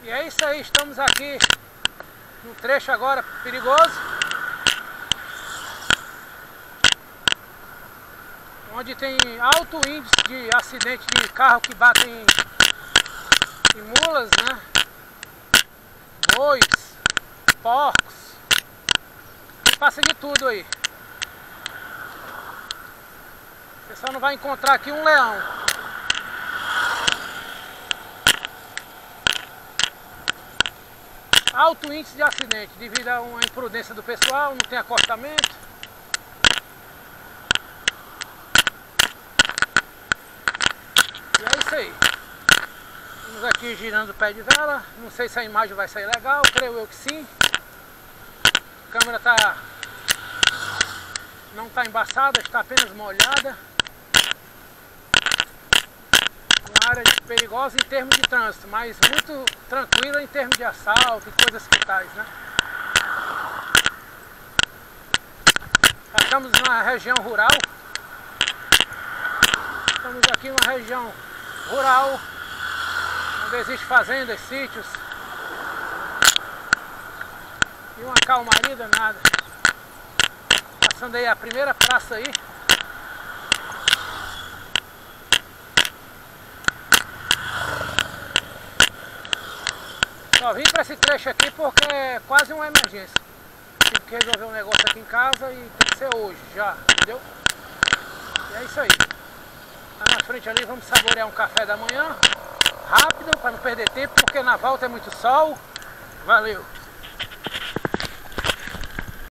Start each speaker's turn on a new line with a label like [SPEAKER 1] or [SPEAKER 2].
[SPEAKER 1] E é isso aí, estamos aqui num trecho agora perigoso, onde tem alto índice de acidente de carro que batem em mulas, né? Bois, porcos, e passa de tudo aí. Você só não vai encontrar aqui um leão. Alto índice de acidente devido a uma imprudência do pessoal, não tem acostamento. E é isso aí. Estamos aqui girando o pé de vela. Não sei se a imagem vai sair legal, creio eu que sim. A câmera não está embaçada, está apenas molhada. Uma área perigosa em termos de trânsito, mas muito tranquila em termos de assalto e coisas que tais, né? Estamos na região rural. Estamos aqui numa região rural, onde existem fazendas, sítios e uma calmaria danada. Passando aí a primeira praça aí. Só vim para esse trecho aqui porque é quase uma emergência. Tive que resolver um negócio aqui em casa e tem que ser hoje já, entendeu? E é isso aí. Lá na frente ali vamos saborear um café da manhã, rápido, para não perder tempo, porque na volta é muito sol. Valeu!